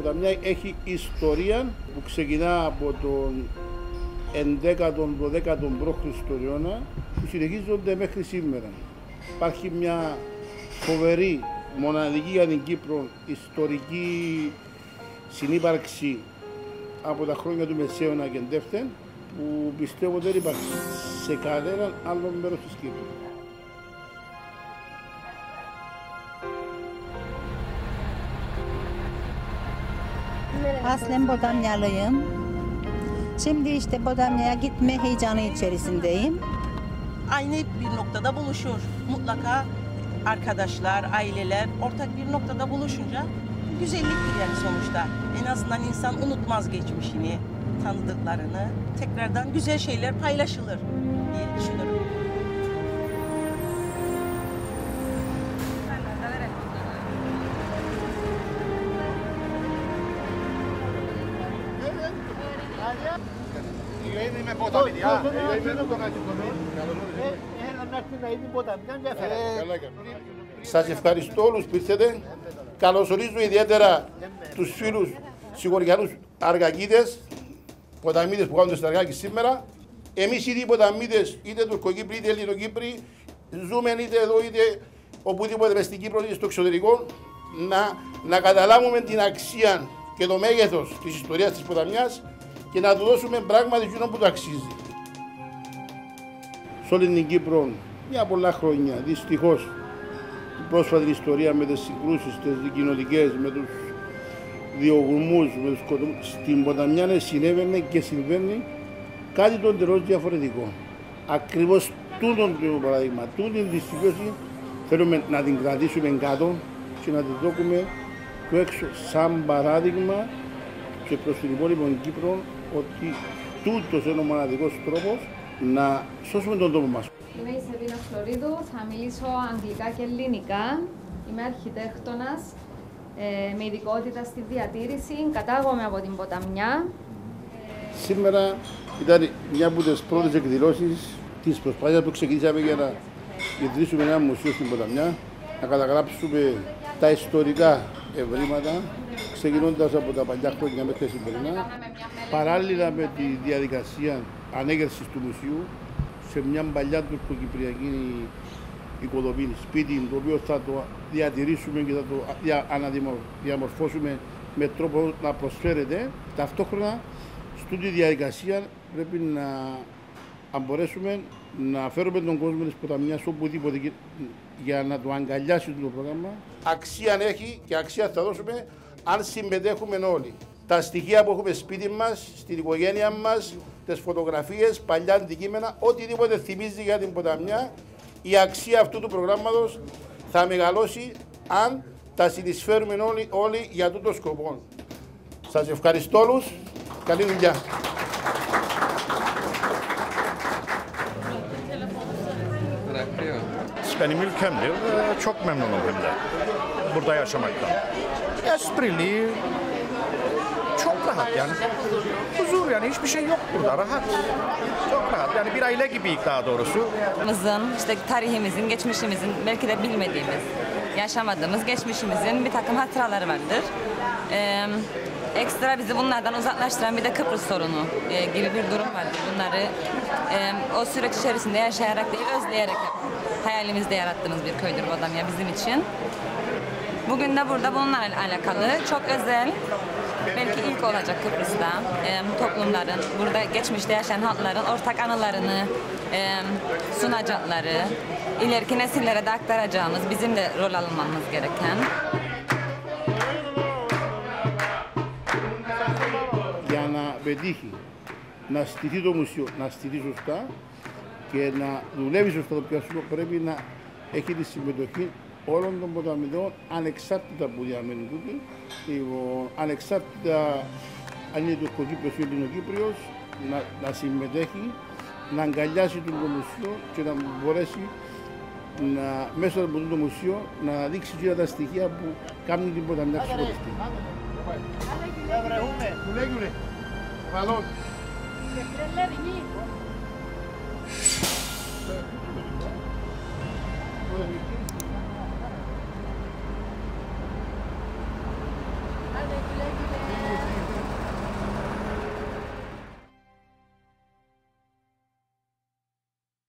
ποταμιά έχει ιστορία που ξεκινά από τον 11ο-12ο π.Χ. αιώνα που συνεχίζονται μέχρι σήμερα. Υπάρχει μια φοβερή, μοναδική για την Κύπρο ιστορική συνύπαρξη από τα χρόνια του Μεσαίωνα και εντεύθεν που πιστεύω δεν υπάρχει σε κανέναν άλλο μέρος της Κύπρου. Aslen Bodamyalıyım. Şimdi işte Bodamya'ya gitme heyecanı içerisindeyim. Aynı bir noktada buluşur. Mutlaka arkadaşlar, aileler ortak bir noktada buluşunca güzelliktir yani sonuçta. En azından insan unutmaz geçmişini, tanıdıklarını. Tekrardan güzel şeyler paylaşılır diye düşünüyorum. Σας ευχαριστώ όλους που ήρθατε. Καλωσορίζω ιδιαίτερα τους φίλους συγχωριανούς Αργακίδες, ποταμίδες που κάνουν στο Αργάκι σήμερα. Εμείς ήδη οι ποταμίδες, είτε Τουρκοκύπροι είτε Ελληνοκύπροι, ζούμε είτε εδώ είτε οπουδήποτε μες στην Κύπρο είτε στο εξωτερικό, να καταλάβουμε την αξία και το μέγεθος της ιστορίας της ποταμιάς και να του δώσουμε πράγματι εκείνο που το αξίζει. Σε όλη την Κύπρο, για πολλά χρόνια, δυστυχώς, η πρόσφατη ιστορία με τις συγκρούσεις, τις κοινοτικές, με τους διωγμούς, με τους σκοτωμούς, στην ποταμιά συνέβαινε και συμβαίνει κάτι το εντελώς διαφορετικό. Ακριβώς τούτον το παράδειγμα, τούτη τη στιγμή θέλουμε να την κρατήσουμε κάτω και να την δώσουμε του έξω σαν παράδειγμα και προς την υπόλοιπη Κύπρο ότι τούτος είναι ο μοναδικός τρόπος να σώσουμε τον τόπο μας. Είμαι η Σεβίνα Φλωρίδου, θα μιλήσω αγγλικά και ελληνικά. Είμαι αρχιτέκτονας με ειδικότητα στη διατήρηση. Κατάγομαι από την ποταμιά. Σήμερα ήταν μια από τις πρώτες εκδηλώσεις της προσπάθειας που ξεκινήσαμε για να ιδρύσουμε ένα μουσείο στην ποταμιά, να καταγράψουμε τα ιστορικά ευρήματα, ξεκινώντας από τα παλιά χρόνια μέχρι σημερινά, παράλληλα με τη διαδικασία ανέγερσης του μουσείου σε μια παλιά τουρκοκυπριακή οικοδομή, σπίτι, το οποίο θα το διατηρήσουμε και θα το αναδιαμορφώσουμε με τρόπο να προσφέρεται. Ταυτόχρονα, στη διαδικασία πρέπει να μπορέσουμε να φέρουμε τον κόσμο της ποταμιάς οπουδήποτε για να το αγκαλιάσει το πρόγραμμα. Αξία έχει και αξία θα δώσουμε αν συμμετέχουμε όλοι. Τα στοιχεία που έχουμε σπίτι μας, στην οικογένεια μας, τις φωτογραφίες, παλιά αντικείμενα, οτιδήποτε θυμίζει για την ποταμιά, η αξία αυτού του προγράμματος θα μεγαλώσει αν τα συνεισφέρουμε όλοι για τούτο σκοπό. Σας ευχαριστώ όλους. Καλή δουλειά. Benim ülkemdir. Çok memnunum hem de burada yaşamaktan. Esprili, çok rahat yani. Huzur yani hiçbir şey yok burada, rahat. Çok rahat yani bir aile gibiyik daha doğrusu. İşte tarihimizin, geçmişimizin belki de bilmediğimiz, yaşamadığımız geçmişimizin bir takım hatıraları vardır. Ekstra bizi bunlardan uzaklaştıran bir de Kıbrıs sorunu gibi bir durum vardır. Bunları o süreç içerisinde yaşayarak değil, özleyerek hayalimizde yarattığımız bir köydür Bodamya bizim için. Bugün de burada bununla alakalı çok özel, belki ilk olacak Kıbrıs'ta toplumların, burada geçmişte yaşayan halkların ortak anılarını sunacakları, ileriki nesillere de aktaracağımız, bizim de rol almamız gereken. Για να πετύχει να στηθεί το μουσείο, να στηθεί σωστά και να δουλεύει σωστά το πιάσιμο, πρέπει να έχει τη συμμετοχή όλων των ποταμιδών ανεξάρτητα που διαμένουν τούτοι, ανεξάρτητα αν είναι Τουρκοκύπριος ή Ελληνοκύπριος, να συμμετέχει, να αγκαλιάσει το μουσείο και να μπορέσει μέσω από το μουσείο να δείξει και τα στοιχεία που κάνουν την ποταμιά ξεχωριστή. Valor.